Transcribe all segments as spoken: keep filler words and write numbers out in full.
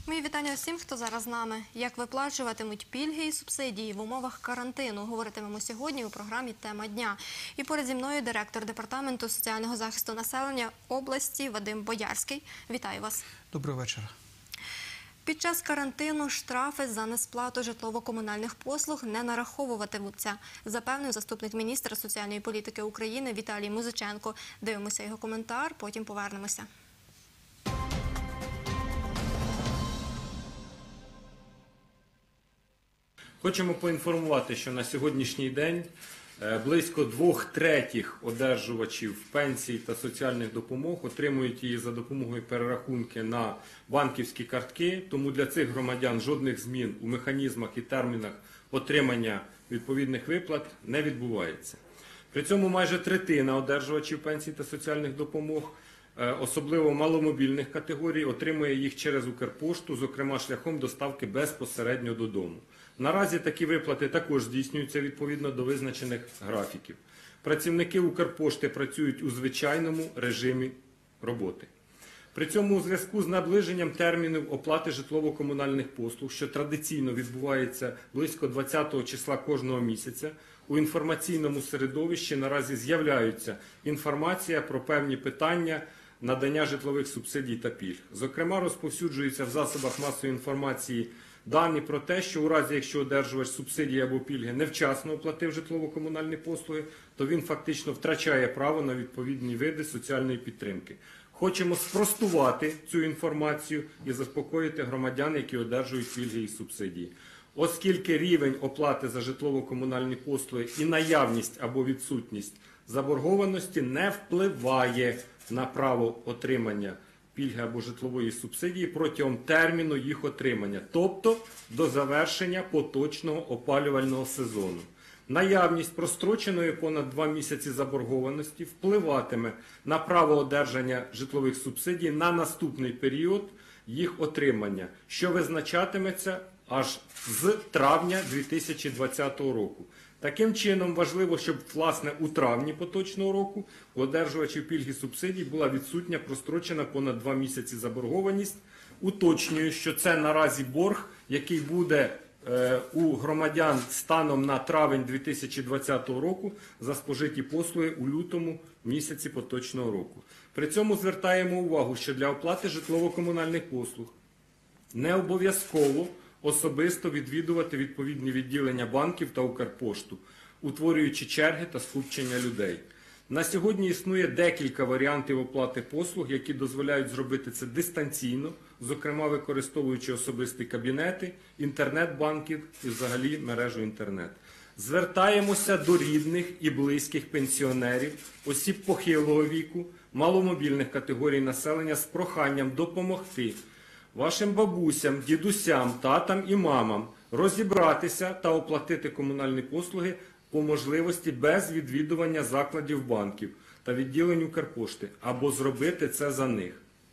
Мої вітання усім, хто зараз з нами. Як виплачуватимуть пільги і субсидії в умовах карантину, говоритимемо сьогодні у програмі «Тема дня». І поряд зі мною директор Департаменту соціального захисту населення області Вадим Боярський. Вітаю вас. Доброго вечора. Під час карантину штрафи за несплату житлово-комунальних послуг не нараховуватимуться, запевнив заступник міністра соціальної політики України Віталій Музиченко. Дивимося його коментар, потім повернемося. Хочемо поінформувати, що на сьогоднішній день близько двох третіх одержувачів пенсій та соціальних допомог отримують її за допомогою перерахунки на банківські картки, тому для цих громадян жодних змін у механізмах і термінах отримання відповідних виплат не відбувається. При цьому майже третина одержувачів пенсій та соціальних допомог, особливо маломобільних категорій, отримує їх через Укрпошту, зокрема шляхом доставки безпосередньо додому. Наразі такі виплати також здійснюються відповідно до визначених графіків. Працівники Укрпошти працюють у звичайному режимі роботи. При цьому у зв'язку з наближенням термінів оплати житлово-комунальних послуг, що традиційно відбувається близько двадцятого числа кожного місяця, у інформаційному середовищі наразі з'являється інформація про певні питання надання житлових субсидій та пільг. Зокрема, розповсюджується в засобах масової інформації дані про те, що у разі, якщо одержувач субсидії або пільги невчасно оплатив житлово-комунальні послуги, то він фактично втрачає право на відповідні види соціальної підтримки. Хочемо спростувати цю інформацію і заспокоїти громадян, які одержують пільги і субсидії. Оскільки рівень оплати за житлово-комунальні послуги і наявність або відсутність заборгованості не впливає на право отримання пільги або житлової субсидії протягом терміну їх отримання, тобто до завершення поточного опалювального сезону. Наявність простроченої понад два місяці заборгованості впливатиме на право одержання житлових субсидій на наступний період їх отримання, що визначатиметься аж з травня дві тисячі двадцятого року. Таким чином, важливо, щоб, власне, у травні поточного року у одержувачів пільги субсидій була відсутня прострочена понад два місяці заборгованість. Уточнюю, що це наразі борг, який буде е, у громадян станом на травень дві тисячі двадцятого року за спожиті послуги у лютому місяці поточного року. При цьому звертаємо увагу, що для оплати житлово-комунальних послуг не обов'язково особисто відвідувати відповідні відділення банків та Укрпошту, утворюючи черги та скупчення людей. На сьогодні існує декілька варіантів оплати послуг, які дозволяють зробити це дистанційно, зокрема використовуючи особисті кабінети, інтернет-банків і взагалі мережу інтернет. Звертаємося до рідних і близьких пенсіонерів, осіб похилого віку, маломобільних категорій населення з проханням допомогти вашим бабусям, дідусям, татам і мамам розібратися та оплатити комунальні послуги по можливості без відвідування закладів банків та відділень Укрпошти, або зробити це за них.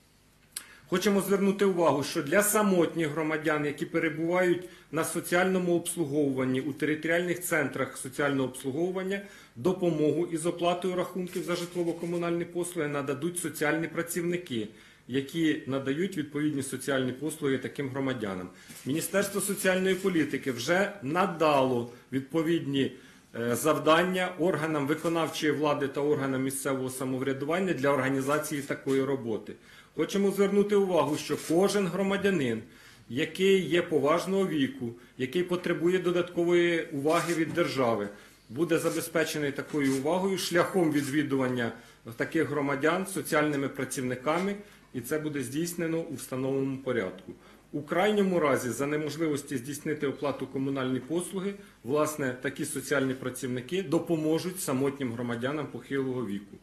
Хочемо звернути увагу, що для самотніх громадян, які перебувають на соціальному обслуговуванні у територіальних центрах соціального обслуговування, допомогу із оплатою рахунків за житлово-комунальні послуги нададуть соціальні працівники, які надають відповідні соціальні послуги таким громадянам. Міністерство соціальної політики вже надало відповідні завдання органам виконавчої влади та органам місцевого самоврядування для організації такої роботи. Хочемо звернути увагу, що кожен громадянин, який є поважного віку, який потребує додаткової уваги від держави, буде забезпечений такою увагою шляхом відвідування таких громадян соціальними працівниками, і це буде здійснено у встановленому порядку. У крайньому разі, за неможливості здійснити оплату комунальні послуги, власне, такі соціальні працівники допоможуть самотнім громадянам похилого віку.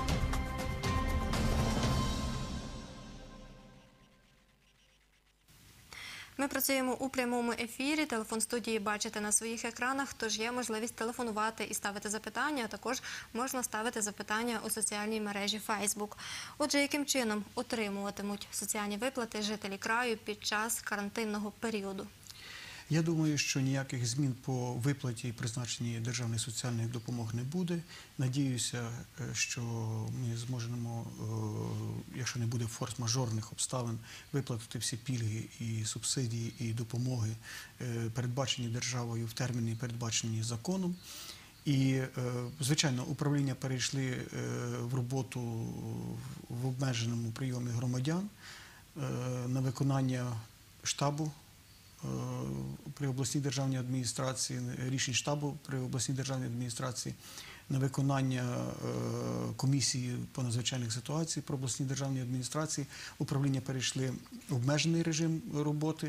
Ми працюємо у прямому ефірі, телефон студії бачите на своїх екранах, тож є можливість телефонувати і ставити запитання, а також можна ставити запитання у соціальній мережі Фейсбук. Отже, яким чином отримуватимуть соціальні виплати жителі краю під час карантинного періоду? Я думаю, що ніяких змін по виплаті і призначенні державних соціальних допомог не буде. Надіюся, що ми зможемо, якщо не буде форс-мажорних обставин, виплатити всі пільги і субсидії, і допомоги, передбачені державою в терміни, передбачені законом. І, звичайно, управління перейшли в роботу в обмеженому прийомі громадян на виконання штабу при обласній державній адміністрації, рішень штабу при обласній державній адміністрації, на виконання комісії по надзвичайних ситуаціях при обласній державній адміністрації. Управління перейшли в обмежений режим роботи,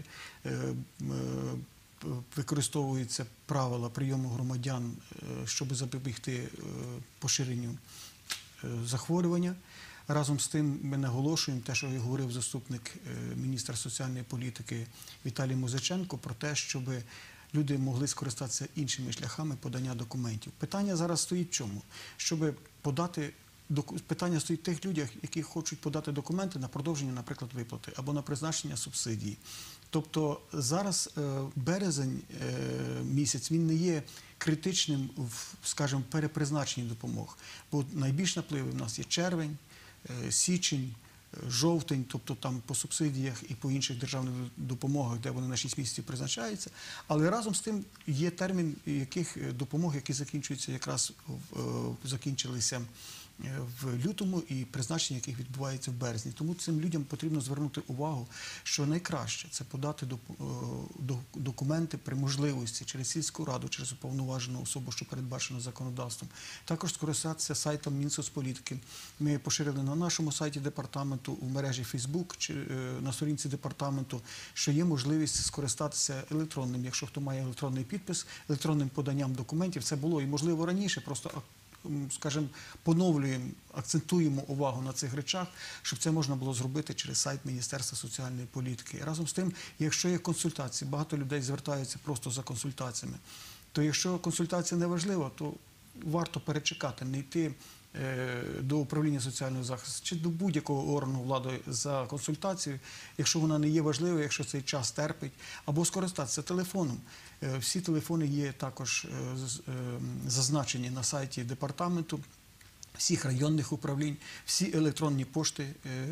використовуються правила прийому громадян, щоб запобігти поширенню захворювання. Разом з тим ми наголошуємо те, що говорив заступник міністра соціальної політики Віталій Музиченко, про те, щоб люди могли скористатися іншими шляхами подання документів. Питання зараз стоїть в чому? Щоб подати Питання стоїть в тих людях, які хочуть подати документи на продовження, наприклад, виплати або на призначення субсидії. Тобто зараз березень місяць, він не є критичним в, скажімо, перепризначенні допомог. Бо найбільш напливи в нас є червень, січень, жовтень, тобто там по субсидіях і по інших державних допомогах, де вони на шість місяців призначаються. Але разом з тим є термін, яких допомог, які закінчуються якраз, закінчилися в лютому і призначення яких відбувається в березні. Тому цим людям потрібно звернути увагу, що найкраще – це подати документи при можливості через сільську раду, через уповноважену особу, що передбачено законодавством. Також скористатися сайтом Мінсоцполітики. Ми поширили на нашому сайті департаменту, у мережі Фейсбук, чи на сторінці департаменту, що є можливість скористатися електронним, якщо хто має електронний підпис, електронним поданням документів. Це було і можливо раніше, просто, скажімо, поновлюємо, акцентуємо увагу на цих речах, щоб це можна було зробити через сайт Міністерства соціальної політики. І разом з тим, якщо є консультації, багато людей звертаються просто за консультаціями, то якщо консультація не важлива, то варто перечекати, не йти до управління соціального захисту чи до будь-якого органу влади за консультацією, якщо вона не є важливою, якщо цей час терпить, або скористатися телефоном. Всі телефони є також зазначені на сайті департаменту, всіх районних управлінь, всі електронні пошти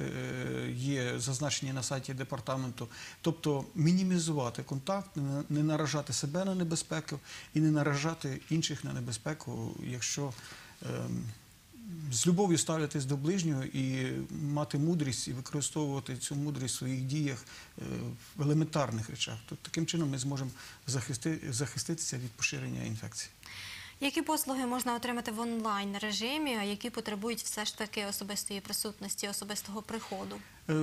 є зазначені на сайті департаменту. Тобто мінімізувати контакт, не наражати себе на небезпеку і не наражати інших на небезпеку, якщо з любов'ю ставитись до ближнього і мати мудрість, і використовувати цю мудрість в своїх діях в елементарних речах. Тобто, таким чином ми зможемо захисти, захиститися від поширення інфекції. Які послуги можна отримати в онлайн-режимі, а які потребують все ж таки особистої присутності, особистого приходу?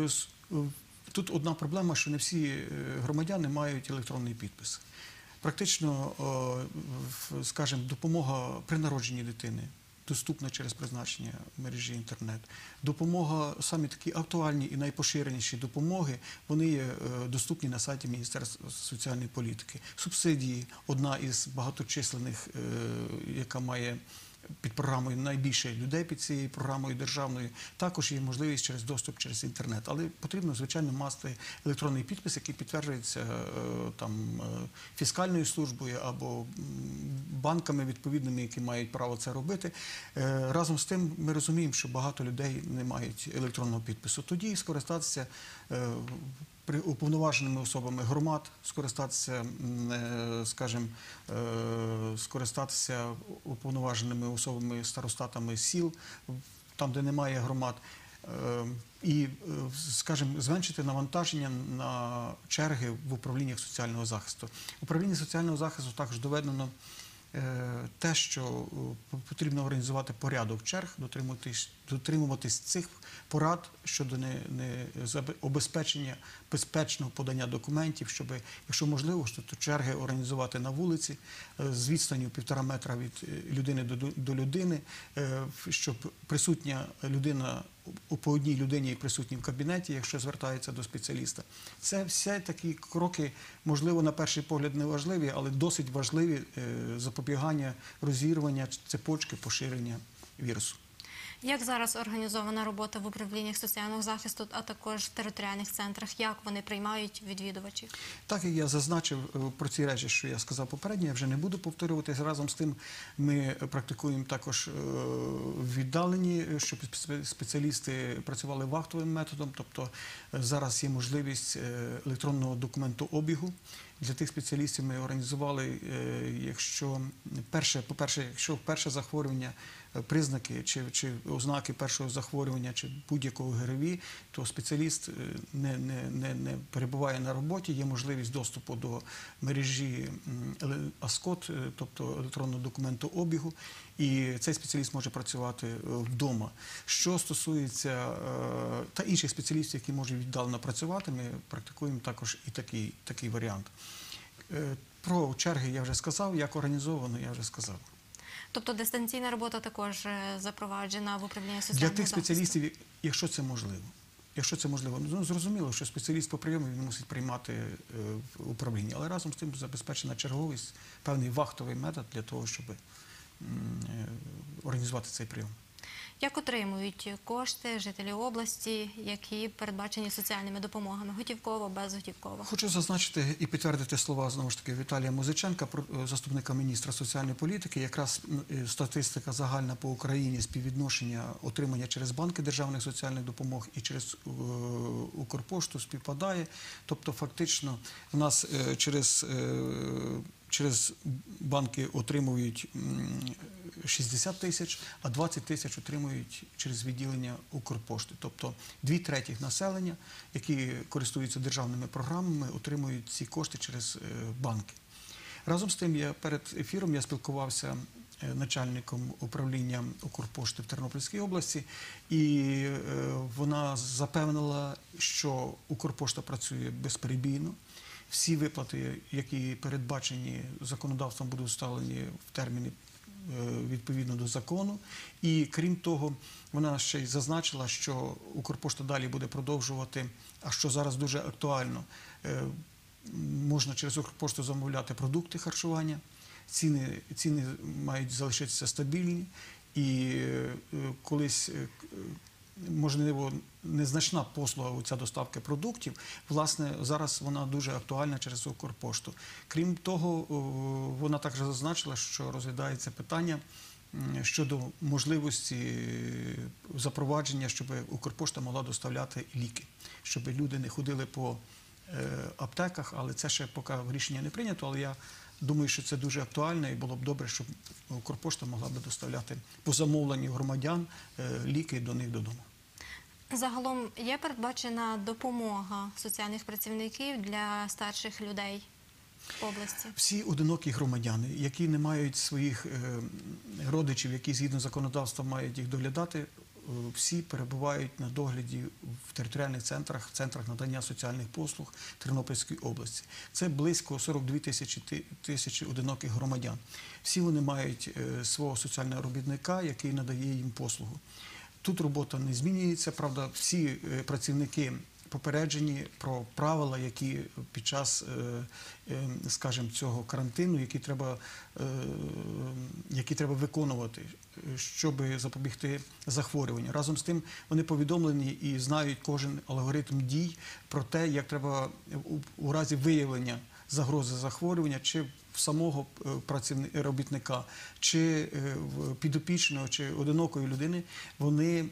Тут одна проблема, що не всі громадяни мають електронний підпис. Практично, скажімо, допомога при народженні дитини доступна через призначення мережі інтернет. Допомога, самі такі актуальні і найпоширеніші допомоги, вони є доступні на сайті Міністерства соціальної політики. Субсидії – одна із багаточисленних, яка має під програмою найбільше людей під цією програмою державною, також є можливість через доступ через інтернет. Але потрібно, звичайно, мати електронний підпис, який підтверджується там фіскальною службою або банками відповідними, які мають право це робити. Разом з тим ми розуміємо, що багато людей не мають електронного підпису. Тоді скористатися уповноваженими особами громад, скористатися, скажімо, скористатися уповноваженими особами старостатами сіл, там, де немає громад, і, скажімо, зменшити навантаження на черги в управліннях соціального захисту. Управління соціального захисту також доведено те, що потрібно організувати порядок черг, дотримуватись, дотримуватись цих порад щодо не, не обезпечення безпечного подання документів, щоб, якщо можливо, що то черги організувати на вулиці з відстанню півтора метра від людини до, до людини, щоб присутня людина по одній людині присутній в кабінеті, якщо звертається до спеціаліста. Це все такі кроки, можливо, на перший погляд не важливі, але досить важливі запобігання розірвання цепочки поширення вірусу. Як зараз організована робота в управліннях соціального захисту, а також в територіальних центрах? Як вони приймають відвідувачів? Так як я зазначив е, про ці речі, що я сказав попередньо, я вже не буду повторюватися. Разом з тим ми практикуємо також е, віддалені, щоб спе- спеціалісти працювали вахтовим методом, тобто е, зараз є можливість е, електронного документообігу. Для тих спеціалістів ми організували, е, якщо перше, по-перше, якщо перше захворювання, е, признаки чи, чи ознаки першого захворювання чи будь-якого ГРВІ, то спеціаліст е, не, не, не, не перебуває на роботі, є можливість доступу до мережі м, еле- АСКОД, е, тобто електронного документообігу, і цей спеціаліст може працювати е, вдома. Що стосується е, та інших спеціалістів, які можуть віддалено працювати, ми практикуємо також і такий, такий варіант. Е, Про черги я вже сказав, як організовано, я вже сказав. Тобто дистанційна робота також е, запроваджена в управлінні Для соціального тих захисту? спеціалістів, якщо це можливо. Якщо це можливо, ну зрозуміло, що спеціаліст по прийому він мусить приймати е, в управлінні, але разом з тим забезпечена черговість, певний вахтовий метод для того, щоб м, е, організувати цей прийом. Як отримують кошти жителі області, які передбачені соціальними допомогами? Готівково, безготівково? Хочу зазначити і підтвердити слова знову ж таки Віталія Музиченка, про- заступника міністра соціальної політики. Якраз м, е, статистика загальна по Україні, співвідношення отримання через банки державних соціальних допомог і через е, Укрпошту співпадає. Тобто, фактично, у нас е, через, е, через банки отримують м, шістдесят тисяч, а двадцять тисяч отримують через відділення Укрпошти. Тобто дві третіх населення, які користуються державними програмами, отримують ці кошти через е, банки. Разом з тим, я перед ефіром я спілкувався е, начальником управління Укрпошти в Тернопільській області, і е, вона запевнила, що Укрпошта працює безперебійно. Всі виплати, які передбачені законодавством, будуть вставлені в терміни відповідно до закону. І крім того, вона ще й зазначила, що Укрпошта далі буде продовжувати, а що зараз дуже актуально, е, можна через Укрпошту замовляти продукти харчування, ціни, ціни мають залишитися стабільні, і е, колись е, можливо, незначна послуга ця доставки продуктів, власне, зараз вона дуже актуальна через Укрпошту. Крім того, вона також зазначила, що розглядається питання щодо можливості запровадження, щоб Укрпошта могла доставляти ліки, щоб люди не ходили по аптеках, але це ще поки рішення не прийнято, але я думаю, що це дуже актуально і було б добре, щоб Укрпошта могла б доставляти по замовленню громадян ліки до них додому. Загалом є передбачена допомога соціальних працівників для старших людей в області? Всі одинокі громадяни, які не мають своїх е, родичів, які згідно законодавства мають їх доглядати, е, всі перебувають на догляді в територіальних центрах, в центрах надання соціальних послуг Тернопільської області. Це близько сорок дві тисячі, тисячі одиноких громадян. Всі вони мають е, свого соціального робітника, який надає їм послугу. Тут робота не змінюється, правда, всі е, працівники попереджені про правила, які під час, скажімо, цього карантину, які треба, які треба виконувати, щоб запобігти захворюванню. Разом з тим вони повідомлені і знають кожен алгоритм дій про те, як треба у разі виявлення загрози захворювання чи в самого працівника, робітника, чи підопічного, чи одинокої людини, вони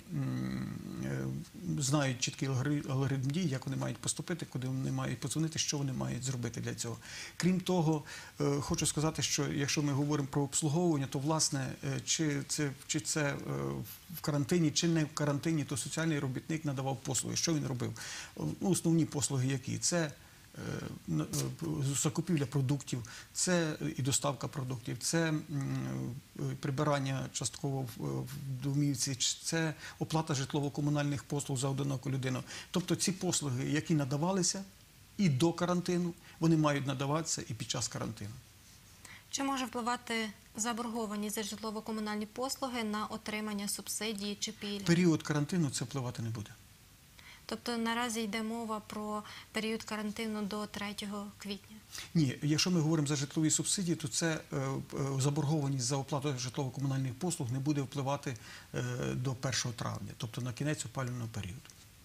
знають чіткий алгоритм дій, як вони мають поступити, куди вони мають подзвонити, що вони мають зробити для цього. Крім того, хочу сказати, що якщо ми говоримо про обслуговування, то, власне, чи це, чи це в карантині, чи не в карантині, то соціальний робітник надавав послуги. Що він робив? Ну, основні послуги які? Це закупівля продуктів, це і доставка продуктів, це прибирання частково в домівці, це оплата житлово-комунальних послуг за одиноку людину. Тобто ці послуги, які надавалися і до карантину, вони мають надаватися і під час карантину. Чи може впливати заборгованість за житлово-комунальні послуги на отримання субсидії чи пільги? В період карантину це впливати не буде. Тобто наразі йде мова про період карантину до третього квітня. Ні, якщо ми говоримо за житлові субсидії, то це е, е, заборгованість за оплату житлово-комунальних послуг не буде впливати е, до першого травня, тобто на кінець опалювального періоду.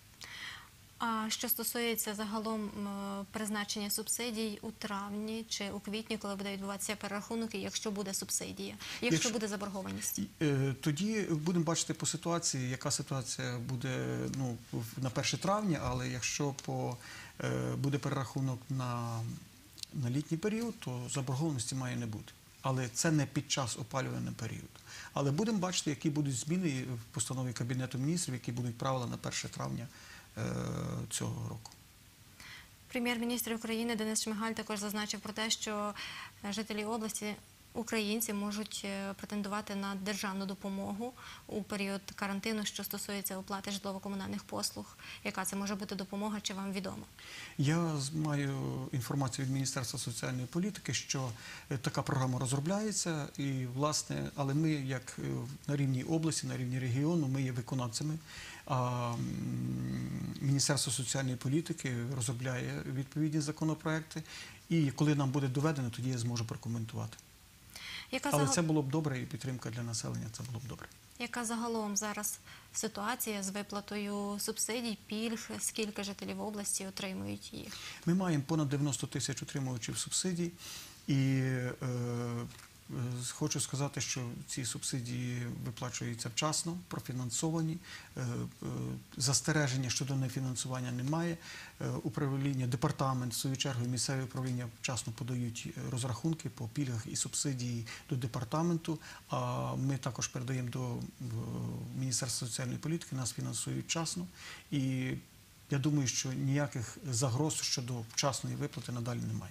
А що стосується загалом м, призначення субсидій у травні чи у квітні, коли буде відбуватися перерахунок, і якщо буде субсидія, якщо, Якщо- буде заборгованість? Е, Тоді будемо бачити по ситуації, яка ситуація буде ну, в- на перше травня, але якщо по, е, буде перерахунок на, на літній період, то заборгованості має не бути. Але це не під час опалювального періоду. Але будемо бачити, які будуть зміни в постанові Кабінету міністрів, які будуть правила на перше травня е, цього року. Прем'єр-міністр України Денис Шмигаль також зазначив про те, що жителі області, українці, можуть е, претендувати на державну допомогу у період карантину, що стосується оплати житлово-комунальних послуг. Яка це може бути допомога, чи вам відомо? Я з- маю інформацію від Міністерства соціальної політики, що е, така програма розробляється, і власне, але ми, як е, на рівні області, на рівні регіону, ми є виконавцями. А м, Міністерство соціальної політики розробляє відповідні законопроекти, і коли нам буде доведено, тоді я зможу прокоментувати. Яка, Але загал- це було б добре, і підтримка для населення це було б добре. Яка загалом зараз ситуація з виплатою субсидій, пільг, скільки жителів області отримують їх? Ми маємо понад дев'яносто тисяч отримувачів субсидій, і е, е, хочу сказати, що ці субсидії виплачуються вчасно, профінансовані, е, е, застереження щодо нефінансування немає. Е, управління, департамент, в свою чергу, і місцеві управління вчасно подають розрахунки по пільгах і субсидії до департаменту, а ми також передаємо до е, Міністерства соціальної політики, нас фінансують вчасно. І я думаю, що ніяких загроз щодо вчасної виплати надалі немає.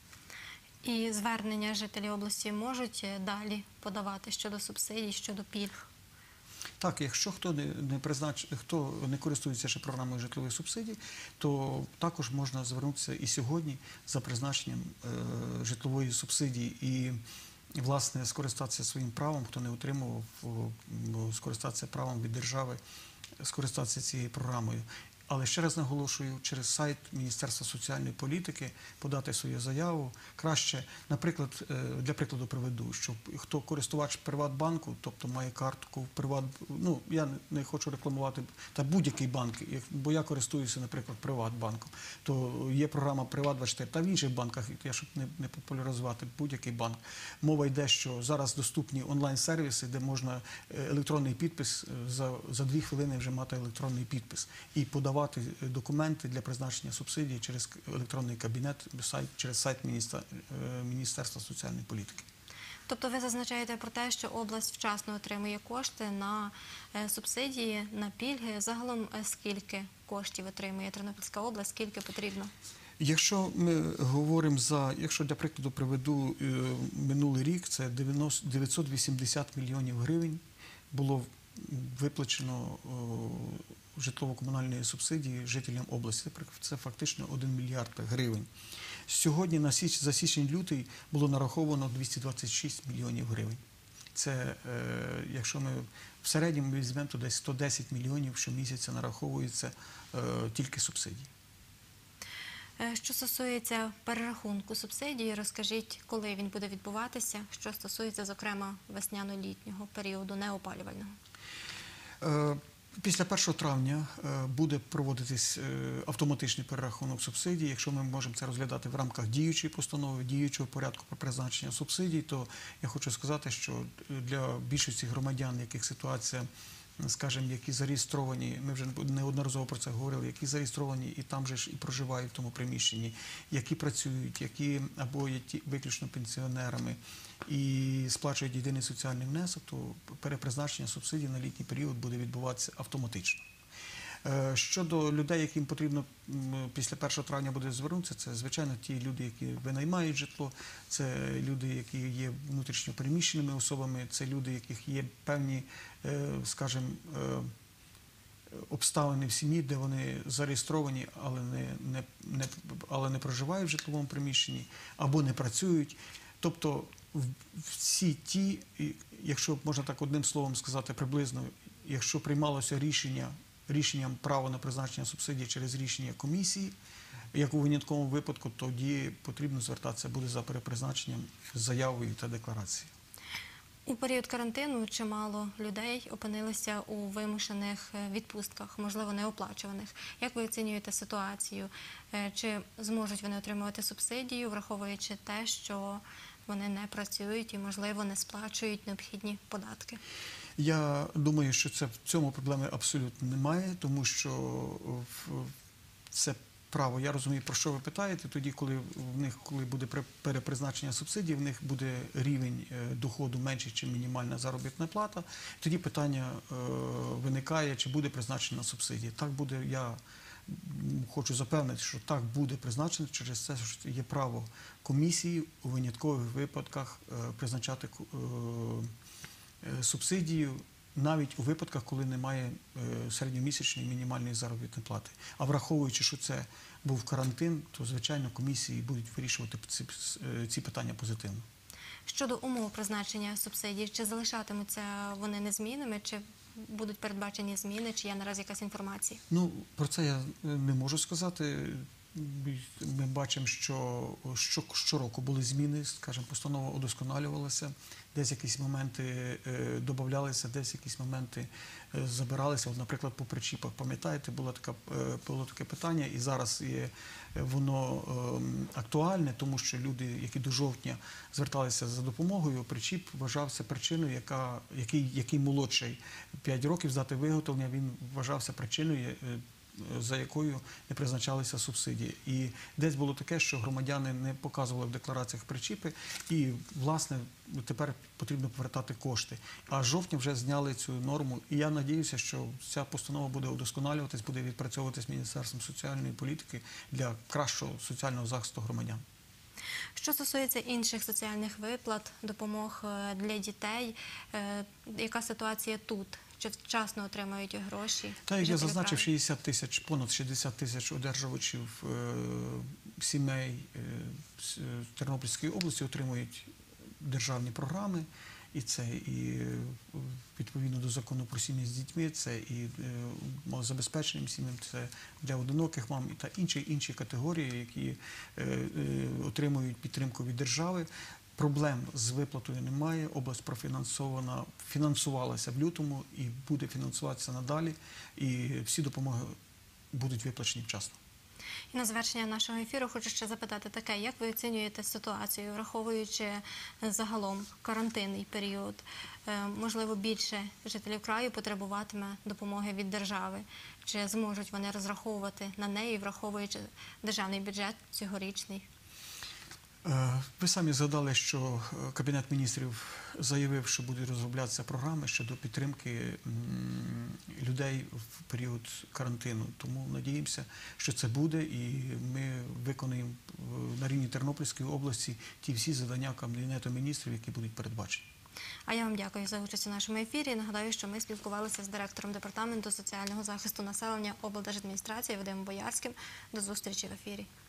І звернення жителі області можуть е, далі подавати щодо субсидій, щодо пільг? Так, якщо хто не, не признач... хто не користується ще програмою житлових субсидій, то також можна звернутися і сьогодні за призначенням е, житлової субсидії і, власне, скористатися своїм правом, хто не отримував, о, скористатися правом від держави, скористатися цією програмою. Але ще раз наголошую, через сайт Міністерства соціальної політики подати свою заяву. Краще, наприклад, е, для прикладу приведу, що хто користувач Приватбанку, тобто має картку в Приват... ну, я не хочу рекламувати та будь-який банк, як- бо я користуюся, наприклад, Приватбанком, то є програма Приват двадцять чотири, та в інших банках, я щоб не, не популяризувати будь-який банк. Мова йде, що зараз доступні онлайн-сервіси, де можна е, електронний підпис, е, за, за дві хвилини вже мати електронний підпис і подавати документи для призначення субсидій через електронний кабінет, сайт, через сайт Міністер- е, Міністерства соціальної політики. Тобто ви зазначаєте про те, що область вчасно отримує кошти на е, субсидії, на пільги. Загалом е, скільки коштів отримує Тернопільська область, скільки потрібно? Якщо ми говоримо за, якщо для прикладу приведу е, минулий рік, це дев'яносто дев'ятсот вісімдесят мільйонів гривень було виплачено о, житлово-комунальної субсидії жителям області. Це фактично один мільярд гривень. Сьогодні на січ, за січень-лютий було нараховано двісті двадцять шість мільйонів гривень. Це, е, якщо ми в середньому візьмемо, то десь сто десять мільйонів щомісяця нараховується е, тільки субсидії. Е, Що стосується перерахунку субсидій, розкажіть, коли він буде відбуватися, що стосується, зокрема, весняно-літнього періоду, неопалювального? Е, Після першого травня е, буде проводитись е, автоматичний перерахунок субсидій. Якщо ми можемо це розглядати в рамках діючої постанови, діючого порядку про призначення субсидій, то я хочу сказати, що для більшості громадян, яких ситуація, скажімо, які зареєстровані, ми вже неодноразово про це говорили, які зареєстровані і там же ж і проживають в тому приміщенні, які працюють, які або є ті виключно пенсіонерами і сплачують єдиний соціальний внесок, то перепризначення субсидій на літній період буде відбуватися автоматично. Е, Щодо людей, яким потрібно м, після першого травня буде звернутися, це, звичайно, ті люди, які винаймають житло, це люди, які є внутрішньо переміщеними особами, це люди, яких є певні, е, скажімо, е, обставини в сім'ї, де вони зареєстровані, але не, не, не, але не проживають в житловому приміщенні, або не працюють. Тобто в- всі ті, і, якщо можна так одним словом сказати, приблизно, якщо приймалося рішення рішенням право на призначення субсидій через рішення комісії, як у винятковому випадку, тоді потрібно звертатися буде за перепризначенням з заявою та декларацією. У період карантину чимало людей опинилися у вимушених відпустках, можливо, неоплачуваних. Як ви оцінюєте ситуацію? Е, Чи зможуть вони отримувати субсидію, враховуючи те, що вони не працюють і, можливо, не сплачують необхідні податки? Я думаю, що це в цьому проблеми абсолютно немає, тому що в- це право. Я розумію, про що ви питаєте. Тоді, коли в них, коли буде пре- перепризначення субсидій, в них буде рівень е, доходу менший, ніж мінімальна заробітна плата. Тоді питання е, виникає, чи буде призначена субсидія. Так буде, я м, хочу запевнити, що так буде призначено через це, що є право комісії у виняткових випадках е, призначати ку- е, е, субсидію навіть у випадках, коли немає е, середньомісячної мінімальної заробітної плати. А враховуючи, що це був карантин, то, звичайно, комісії будуть вирішувати ці, е, ці питання позитивно. Щодо умов призначення субсидій, чи залишатимуться вони незмінними, чи будуть передбачені зміни, чи є наразі якась інформація? Ну, про це я не можу сказати. Ми бачимо, що, що щороку були зміни, скажімо, постанова удосконалювалася, десь якісь моменти е, додавалися, десь якісь моменти е, забиралися. От, наприклад, по причіпах, пам'ятаєте, було, така, е, було таке питання, і зараз є, е, воно е, актуальне, тому що люди, які до жовтня зверталися за допомогою, причіп вважався причиною, яка, який, який молодший п'ять років здати виготовлення, він вважався причиною, е, за якою не призначалися субсидії. І десь було таке, що громадяни не показували в деклараціях причіпи, і, власне, тепер потрібно повертати кошти. А з жовтня вже зняли цю норму, і я надіюся, що ця постанова буде удосконалюватись, буде відпрацьовуватись Міністерством соціальної політики для кращого соціального захисту громадян. Що стосується інших соціальних виплат, допомог е, для дітей, е, яка ситуація тут? Чи вчасно отримають гроші? Так, як я жителі зазначив, краю? шістдесят тисяч, понад шістдесят тисяч одержувачів е, сімей е, з е, Тернопільської області отримують державні програми. І це і е, відповідно до закону про сім'ї з дітьми, це і е, малозабезпеченим сім'ям, це для одиноких мам і та інші інші категорії, які е, е, отримують підтримку від держави. Проблем з виплатою немає. Область профінансована, фінансувалася в лютому і буде фінансуватися надалі. І всі допомоги будуть виплачені вчасно. І на завершення нашого ефіру хочу ще запитати таке, як ви оцінюєте ситуацію, враховуючи загалом карантинний період? Е, Можливо, більше жителів краю потребуватиме допомоги від держави. Чи зможуть вони розраховувати на неї, враховуючи державний бюджет цьогорічний? Е, Ви самі згадали, що е, Кабінет міністрів заявив, що будуть розроблятися програми щодо підтримки м, людей в період карантину. Тому надіємося, що це буде, і ми виконаємо е, на рівні Тернопільської області ті всі завдання Кабінету міністрів, які будуть передбачені. А я вам дякую за участь у нашому ефірі. Нагадаю, що ми спілкувалися з директором Департаменту соціального захисту населення облдержадміністрації Вадимом Боярським. До зустрічі в ефірі.